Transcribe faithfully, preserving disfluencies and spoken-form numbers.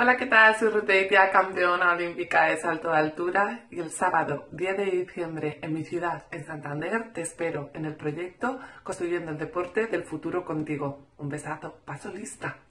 Hola, ¿qué tal? Soy Ruth Beitia, campeona olímpica de salto de altura, y el sábado diez de diciembre en mi ciudad, en Santander, te espero en el proyecto Construyendo el Deporte del Futuro contigo. Un besazo, paso lista.